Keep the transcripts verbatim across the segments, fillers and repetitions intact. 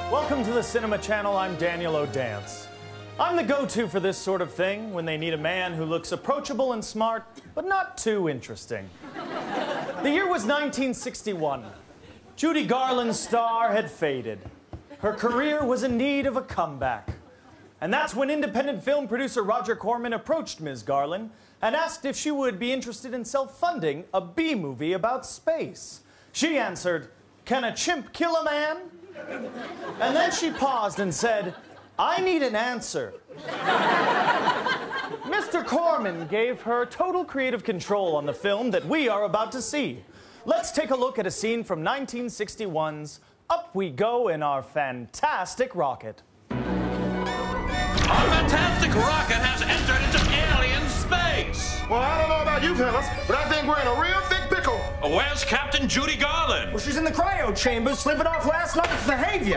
Welcome to the Cinema Channel. I'm Daniel O'Dance. I'm the go-to for this sort of thing when they need a man who looks approachable and smart, but not too interesting. The year was nineteen sixty-one. Judy Garland's star had faded. Her career was in need of a comeback. And that's when independent film producer Roger Corman approached Miz Garland and asked if she would be interested in self-funding a B-movie about space. She answered, "Can a chimp kill a man?" And then she paused and said, "I need an answer." Mister Corman gave her total creative control on the film that we are about to see. Let's take a look at a scene from nineteen sixty-one's Up We Go in Our Fantastic Rocket. Our fantastic rocket has entered into alien space. Well, I don't know about you fellas, but I think we're in a real thick pickle. Where's Captain Judy Garland? Well, she's in the cryo chamber, slipping off last night's behavior.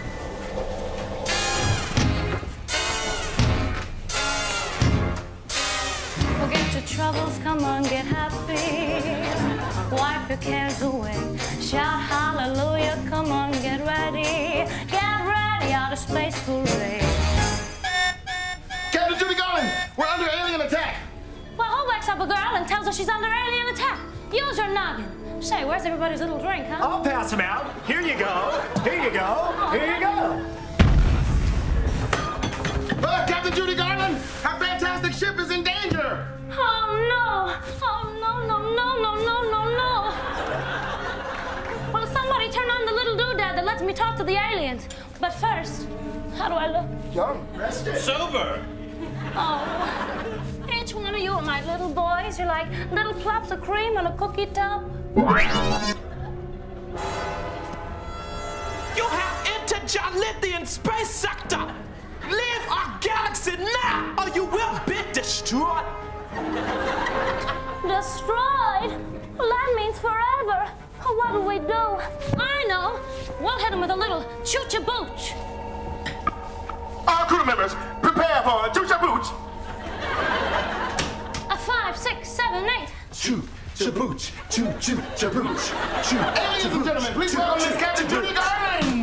Forget your troubles, come on, get happy. Wipe your cares away. Shout hallelujah, come on, get ready. Get ready, outer space, hooray. Captain Judy Garland, we're under alien attack. Well, who wakes up a girl and tells her she's under alien attack? Use your noggin. Say, where's everybody's little drink, huh? I'll pass him out. Here you go. Here you go. Here you go. Uh, Captain Judy Garland, our fantastic ship is in danger. Oh, no. Oh, no, no, no, no, no, no, no. Well, somebody turn on the little doodad that lets me talk to the aliens. But first, how do I look? Young, rested. Sober. Oh, each one of you are my little boys. You're like little plops of cream on a cookie tub. You have entered Jolithian space sector. Leave our galaxy now, or you will be destroyed. Destroyed? Well, that means forever. What do we do? I know. We'll hit him with a little choo-cha-booch. All crew members, prepare for a choo-cha-booch. A five, six, seven, eight. Choo-cha-booch, choo-choo-cha-booch, choo. Ladies and gentlemen, please welcome Miss Captain Judy Garland.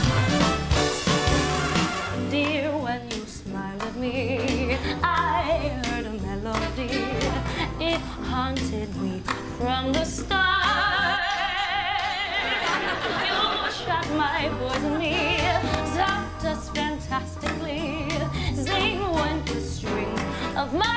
Dear, when you smile at me, I heard a melody. It haunted me from the start. You shot my voice in me, zapped us fantastically, zing went the strings of my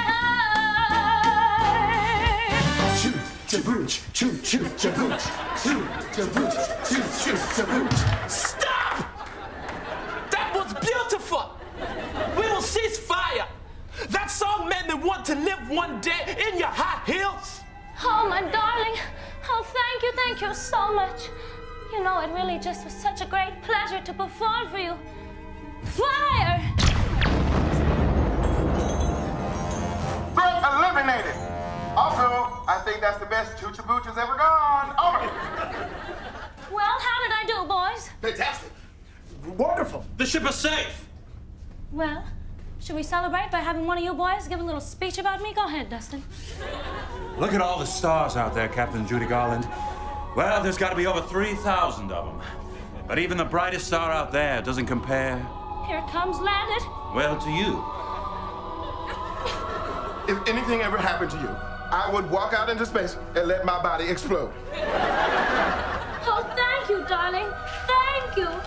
heart. Choo-cha-booch, choo-choo-cha-booch, choo-cha-booch, choo-choo-cha-booch. Stop! That was beautiful. We will cease fire. That song made me want to live one day in your high heels. Oh, my darling. Oh, thank you, thank you so much. You know, it really just was such a great pleasure to perform for you. Fire! Threat eliminated. Also, I think that's the best choo-cha-booch has ever gone. Over. Well, how did I do, boys? Fantastic. Wonderful. The ship is safe. Well, should we celebrate by having one of you boys give a little speech about me? Go ahead, Dustin. Look at all the stars out there, Captain Judy Garland. Well, there's got to be over three thousand of them. But even the brightest star out there doesn't compare, Here it comes, landed. well, to you. If anything ever happened to you, I would walk out into space and let my body explode. Oh, thank you, darling. Thank you.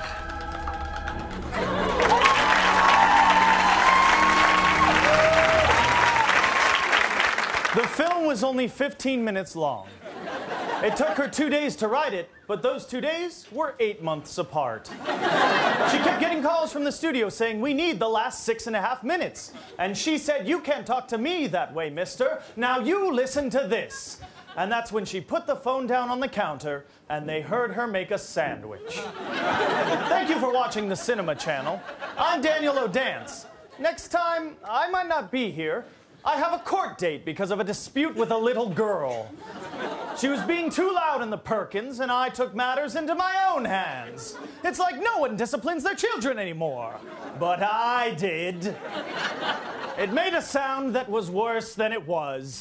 The film was only fifteen minutes long. It took her two days to write it, but those two days were eight months apart. She kept getting calls from the studio saying, "We need the last six and a half minutes." And she said, "You can't talk to me that way, mister. Now you listen to this." And that's when she put the phone down on the counter and they heard her make a sandwich. Thank you for watching the Cinema Channel. I'm Daniel O'Dance. Next time, I might not be here. I have a court date because of a dispute with a little girl. She was being too loud in the Perkins, and I took matters into my own hands. It's like no one disciplines their children anymore. But I did. It made a sound that was worse than it was.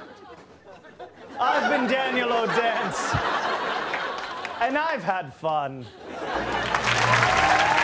I've been Daniel O'Dance, and I've had fun.